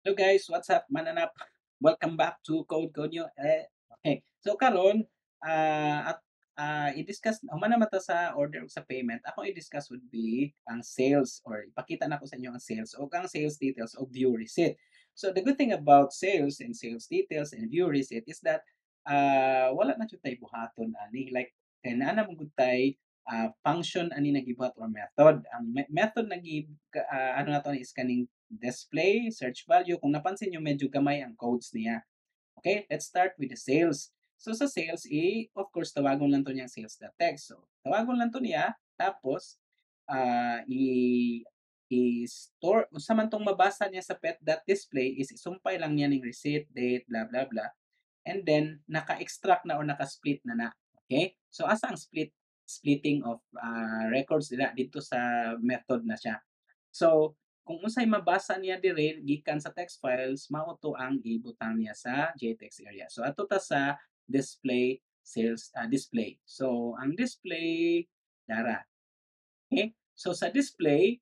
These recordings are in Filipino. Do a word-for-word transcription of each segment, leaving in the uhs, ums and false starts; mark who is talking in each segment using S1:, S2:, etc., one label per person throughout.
S1: Hello guys, what's up mananap? Welcome back to Code Conyo. Eh, okay. So karon ah at ah i-discuss human naman ta sa order sa payment. Ako i-discuss would be ang sales or ipakita na ko sa inyo ang sales o ang sales details of view receipt. So the good thing about sales and sales details and view receipt is that ah wala na jud tay buhaton ani like kay naa na mong tay ah, function ani nagibuhat or method. Ang me- method na gi ah, ano na to is kaning display, search value. Kung napansin niyo medyo gamay ang codes niya. Okay, let's start with the sales. So sa sales, i of course tawagon lang to niyang sales.text. So tawagon lang to niya tapos ah, i i-store unsa man tong mabasa niya sa pet.display is isumpay lang niya ning receipt, date, blah blah blah. And then naka-extract na or naka-split na na. Okay? So asa ang split splitting of ah, records nila dito sa method na siya. So, kung unsay mabasa niya diri gikan sa text files, mao to ang ibutang niya sa J T E X area. So, ato ta sa display sales ah, display. So, ang display dara. Okay? So, sa display,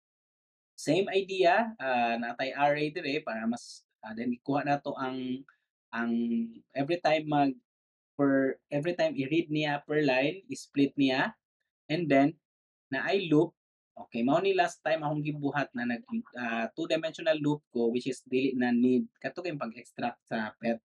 S1: same idea, ah, natay array dire para mas ah, then ikuha na to ang ang every time mag per every time i-read niya per line, i-split niya and then na ay loop. Okay, mao ni last time akong gibuhat na nag ah, two-dimensional loop ko which is dili na need kato kay pag-extract sa pet.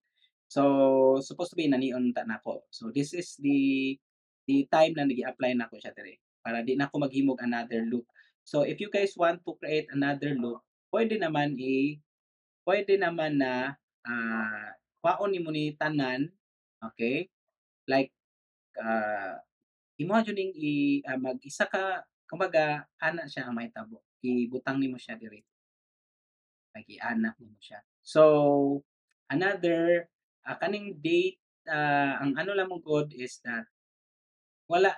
S1: So, supposed to be nanion ta nako. So, this is the the time na nag-i-apply nako siya diri para di na ako maghimog another loop. So, if you guys want to create another loop, pwede naman i pwede naman na ah, kwaon nimo ni tanan, okay? Like ah Imo jud ning i ah, mag-isa ka kumbaga ana siya ang mahitabo, ibutang nimo siya diri, lagi-ana nimo siya. So, another ah, kaning date ah, ang ano lang mong good is that wala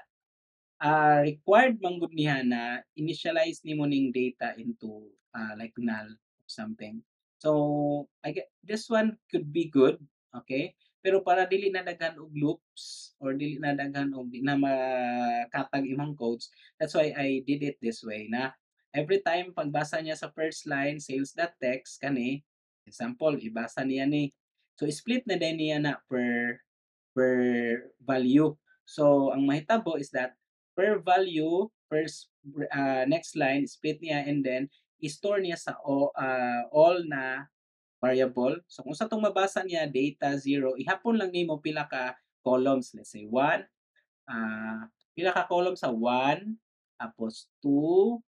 S1: ah, required man gud niya na initialize nimo ning data into ah, like null or something. So, I get this one could be good, okay? Pero para dili na daghan og loops or dili na daghan og di na makatag imong codes, that's why I did it this way na every time pagbasa niya sa first line sales.text kani, example, ibasa niya ni. So, split na din niya na per per value. So, ang mahitabo is that per value, first uh, next line, split niya and then i-store niya sa o, uh, all na variable. So, kung sa itong mabasa niya, data zero, ihapon lang nimo pila ka columns. Let's say one, uh, pila ka columns sa one, tapos two,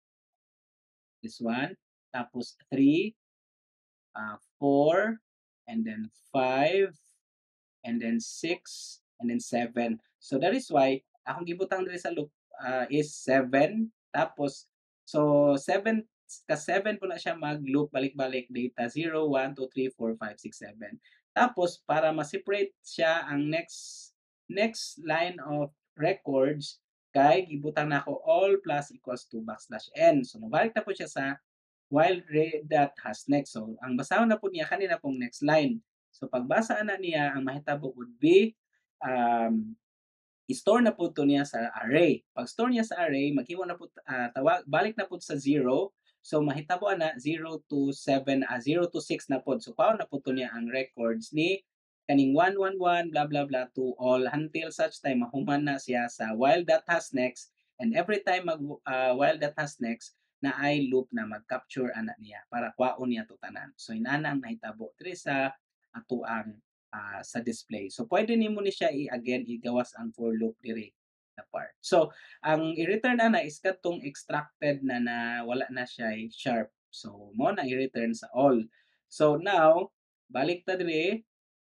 S1: this one, tapos three, uh, four, and then five, and then six, and then seven. So that is why akong gibutang diri sa loop ah, is seven tapos so seven ka seven po na siya mag-loop balik-balik data zero, one, two, three, four, five, six, seven. Tapos para ma-separate siya ang next next line of records kay gibutang nako all plus equals to backslash n. So mabalik na po siya sa while read that has next. So ang basahon na po niya kanina pong next line. So pagbasa na niya, ang mahitabo would be um, i-store na po to niya sa array. Pag store niya sa array, maghimo na po ah, tawag balik na po sa zero. So mahitabo na zero to seven ah, zero to six na po. So paano na po to niya ang records ni kaning one one one blah blah blah to all until such time mahuman na siya sa while that has next and every time mag ah, while that has next na ay loop na mag-capture ana niya para kwaon niya to tanan. So inana ang nahitabo diri sa ato ang ah, sa display. So pwede nimo ni siya i-again igawas ang for loop diri na part. So ang i-return ana is katong extracted na na wala na siya sharp. So mo na i-return sa all. So now balik ta diri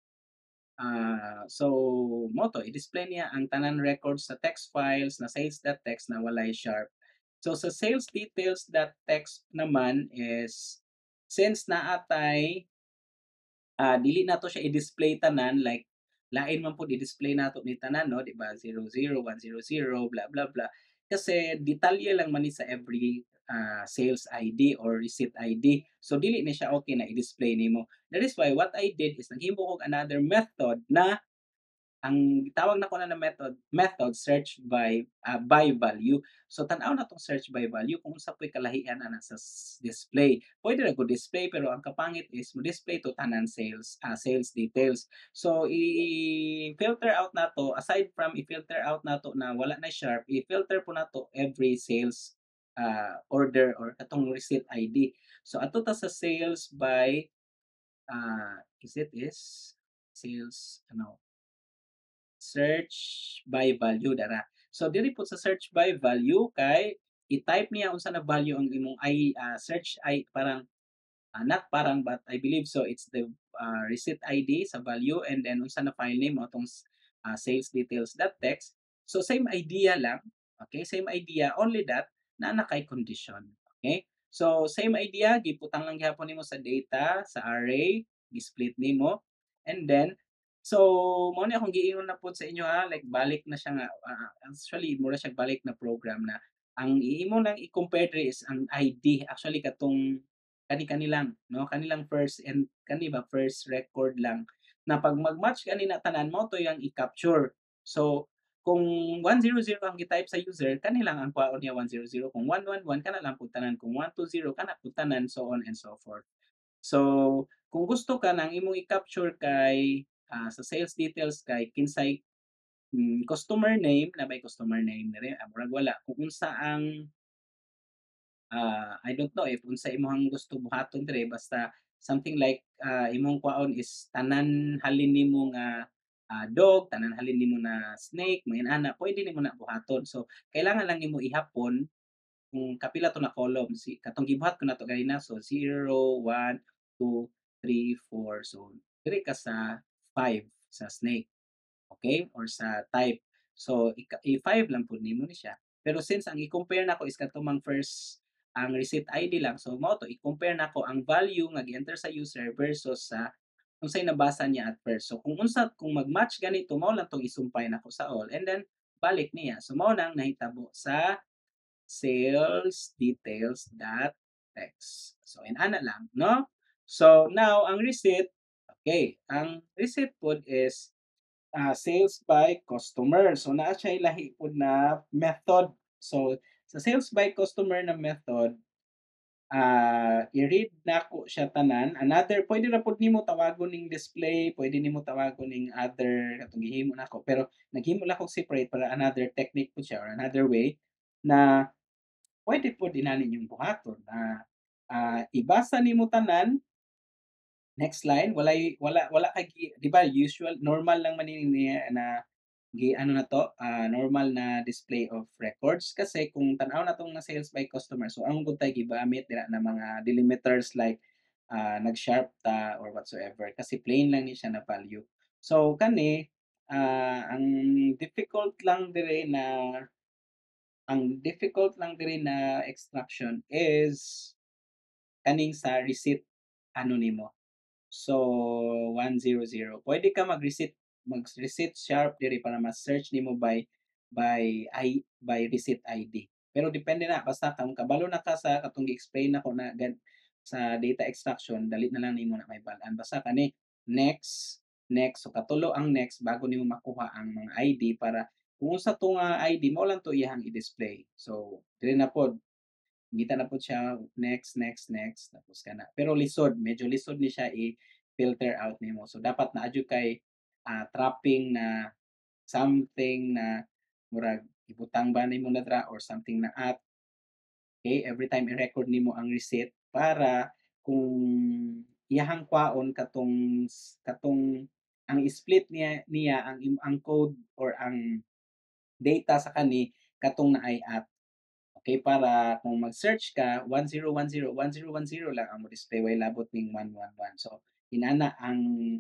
S1: ah, so mo to i-display niya ang tanan records sa text files na sales.txt na walay sharp. So sa sales details.txt naman is since naatay ah, dili nato siya i-display tanan like lain man pud i-display nato ni tanan no, di ba? zero zero, one zero zero, blah blah blah. Kasi detalye lang man ni sa every ah, sales I D or receipt I D. So dili na siya okay na i-display nimo. That is why what I did is naghimo og another method na ang tawag nako na na method method search by, ah, by value. So tan-aw na 'tong search by value kung unsa po'y kalahian ana sa s display. Puwede ra gud display pero ang kapangit is mo-display to tanan sales, ah, sales details. So i-filter out nato aside from i-filter out nato na wala na sharp, i-filter po nato every sales, ah, order or katong receipt I D. So adto ta sa sales by, ah, is it is sales ano search by value dara. So diri po sa search by value kay i-type niya unsa na value ang imong ay, ah, search ay parang, ah, not parang but I believe so it's the, ah, receipt I D sa value and then unsa na file name o tong ah, sales details dot text. So same idea lang, okay, same idea only that naa na kay condition, okay. So same idea gibutang lang gyapon nimo sa data sa array, gi-split nimo and then so mao ni akong giingon na pod sa inyo, ha, like balik na siya nga, ah, actually mura siya balik na program na ang imo lang i-compare diri is ang I D actually katong kani-kani lang 'no, kanilang first and kani ba first record lang na 'pag mag-match kani na tanan mao to yang i-capture. So kung one zero zero ang gi-type sa user kani lang ang kwaon niya one zero zero, kung one one one kana lang pud tanan, kung one two zero kana pud tanan, so on and so forth. So kung gusto ka na ang imong i-capture kay, ah, sa sales details kay kinsay, hmm, customer name, nabay customer name diri, ah, murag wala. Kung unsa ang, ah, I don't know if unsa imong gusto buhaton diri basta something like, ah, imong kwaon is tanan halin nimo nga, ah, dog, tanan halin nimo na snake, mga inana, puwede nimo na buhaton. So kailangan lang nimo ihapon kung kapila 'to na column, si katong gibuhat ko nato ganina, so zero, one, two, three, four. So diri ka sa five sa snake, okay, or sa type. So ika i-five lang pud nimo ni siya. Pero since ang i-compare nako is katumang first ang receipt I D lang, so mao to i-compare nako ang value nga gi-enter sa user versus sa unsay nabasa niya at first. So kung unsa kung mag-match ganito mao lang 'tong isumpay nako sa all and then balik niya. So mao nang nahitabo sa sales details dot text. So inana lang 'no. So now ang receipt, okay, ang receipt pod is, ah, sales by customer. So naa siya'y lahi pod na method. So sa sales by customer na method, ah, i-read nako siya tanan. Another puwede ra pod nimo tawagon ning display, puwede nimo tawagon ning other katong gihimo nako, pero naghimo lang ko separate para another technique po siya or another way na puwede pod inani niyong buhaton na, ah, ibasa nimo tanan, next line walay wala wala kay gi 'di ba usual normal lang man ini na gi-ano na 'to, ah, normal na display of records. Kasi kung tan-aw natong na sales by customer, so ang gud tay gigamit dira na mga delimiters like, ah, nag-sharp ta or whatsoever kasi plain lang ni siya na value. So kani, ah, ang difficult lang diri na ang difficult lang diri na extraction is kaning sa receipt ano nimo. So one zero zero puwede ka mag-receipt mag-receipt sharp diri para ma-search nimo by by I by receipt I D. Pero depende na basta kung kabalo na ka sa katong gi-explain nako na gan sa data extraction dali na lang nimo na mahibal-an. Basta kani next, next, so katulo ang next bago nimo makuha ang mga I D para kung unsa 'to nga I D mao lang 'to iyahang i-display. So dili na pod ngita na pod siya next, next, next tapos kana. Pero lisod, medyo lisod ni siya i-filter out nimo. So dapat naa jud kay, ah, trapping na something na murag ibutang ba nimo na dira or something na at, okay, every time i-record nimo ang receipt para kung iyahang kwaon katong katong ang split niya niya ang im ang code or ang data sa kani katong naay at. Okay, para kung mag-search ka one zero one zero one zero one zero lang ang mo-display way labot ning one one one. So inana ang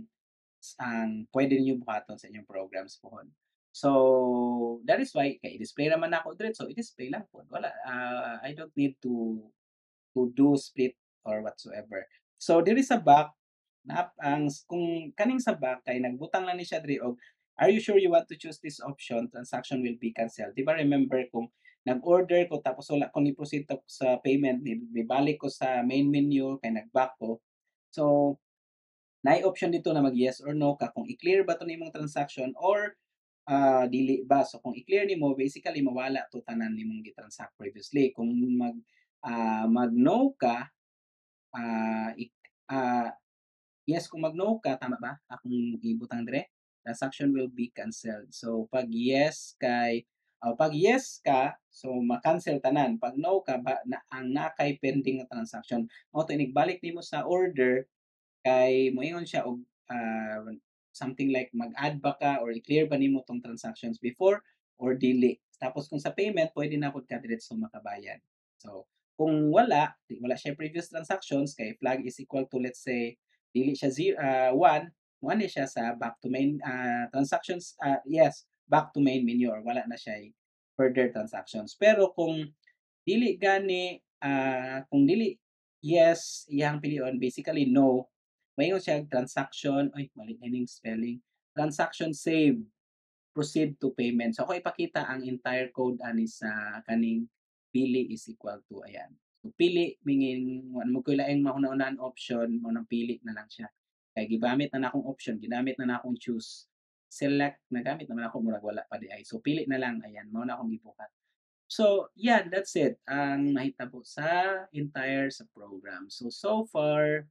S1: ang puwede ninyo buhaton sa inyong programs pohon. So that is why kay i-display naman nako diretso, i-display lang pod wala, ah, I don't need to to do split or whatsoever. So diri sa back na ang kung kaning sa back kay nagbutang lang ni siya diri og, "Are you sure you want to choose this option? Transaction will be canceled." 'Di ba remember kung nag-order ko tapos wala ko ni-proceed ta sa payment, ni nibalik ko sa main menu kay nag-back ko. So naay option dito na mag-yes or no ka kung i-clear ba 'to nimong transaction or, ah, dili ba. So kung i-clear nimo basically mawala 'to tanan nimong gi-transact previously. Kung mag, ah, mag-no ka, ah, ik ah, yes kung mag-no ka, tama ba? Akong ibutang dire? Transaction will be canceled. So 'pag yes kay o 'pag yes ka, so ma-cancel tanan. 'Pag no ka ba na ang naa kay pending nga transaction, mao to inig-balik nimo sa order kay moingon siya og, ah, something like mag-add ba ka or i-clear ba nimo 'tong transactions before or dili. Tapos kung sa payment puwede na pod ka diretso makabayad. So kung wala, di wala siya previous transactions kay flag is equal to let's say dili siya ze ah, one, mo ani siya sa back to main, ah, transactions, ah, yes, back to main menu or wala na siya further transactions. Pero kung dili gani, ah, kung dili yes iyang pilion, basically no, moingon siya transaction ay mali na ning spelling, transaction saved, proceed to payment. So ako ipakita ang entire code ani sa kaning pili is equal to ayan. So pili meaning wa mo koy laing mahuna-hunahang option, mo nang pili na lang siya. Kay gigamit na nakong option, ginamit na nakong choose. Select, nagamit naman ako murag wala pa di ay. So pili na lang, ayan mao na akong gibuhat. So, yeah, that's it. Ang nahitabo sa entire sa program. So, so far,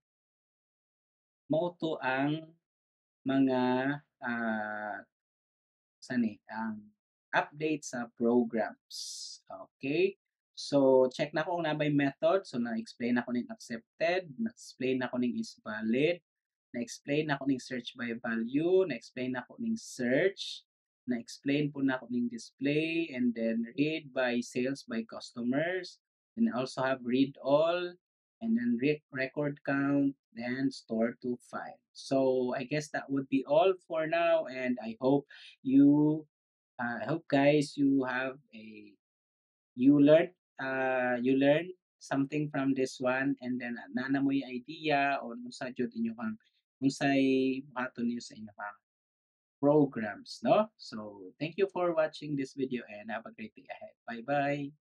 S1: mao to ang mga, ah, sani, ang update sa programs. Okay. So, check na ko kung nabay method. So, na-explain ako ning accepted, na-explain ako ning is valid, na-explain ako ning search by value, na-explain ako ning search, na-explain po na ako ning display, and then read by sales by customers, and I also have read all, and then re- record count, then store to file. So I guess that would be all for now, and I hope you, uh, I hope guys you have a you learn uh, you learn something from this one, and then uh, nana mo yung idea or unsa jud inyo kang unsay buhaton niyo sa inyo kang programs, no? So thank you for watching this video and have a great day ahead. Bye bye.